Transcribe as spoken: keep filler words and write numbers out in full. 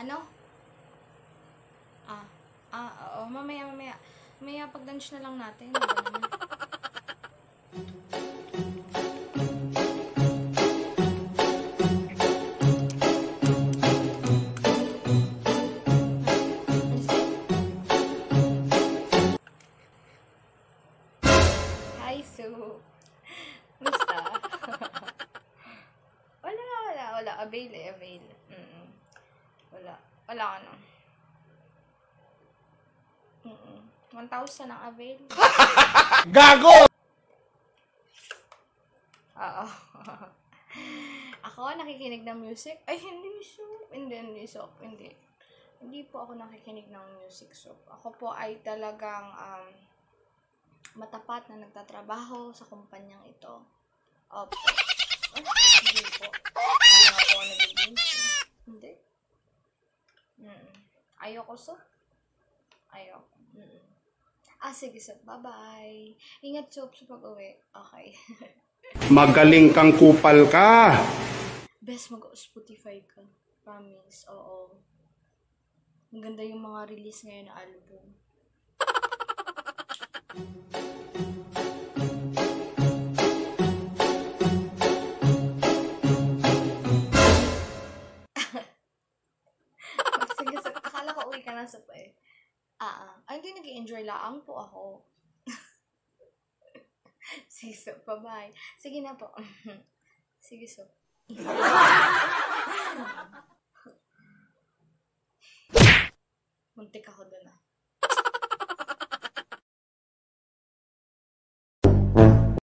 Ano? Ah, ah, oo, mamaya, mamaya. Mamaya pag-lunch na lang natin. Hi, Sue. Basta. Wala, wala, wala. Avail eh, avail. Mm-mm. Wala. Wala ka na. Mm-mm. one thousand ang avail. Gago! Oo. Ako, nakikinig ng music. Ay, hindi, so. Hindi, hindi, so. Hindi. Hindi po ako nakikinig ng music, so. Ako po ay talagang, um, matapat na nagtatrabaho sa kumpanyang ito. Opo. Ay, hindi po. Hindi nga po nag-i-music. Hindi. Mm-mm. Ayoko, so. Ayoko. Mm-mm. Ah, sige, so. Bye-bye. Ingat, so, sa pag-uwi. Okay. Magaling kang kupal ka. Best mag-Spotify ka. Promise. Oo. Ang ganda yung mga release ngayon na album. Sige, so, akala ko uwi ka na sa pa eh. Ah, ah. Ay, hindi nag-i-enjoy laang po ako. Sige, so, bye-bye. Sige na po. Sige, so.